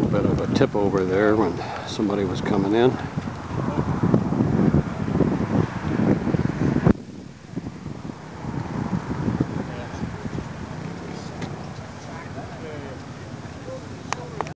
bit of a tip over there when somebody was coming in.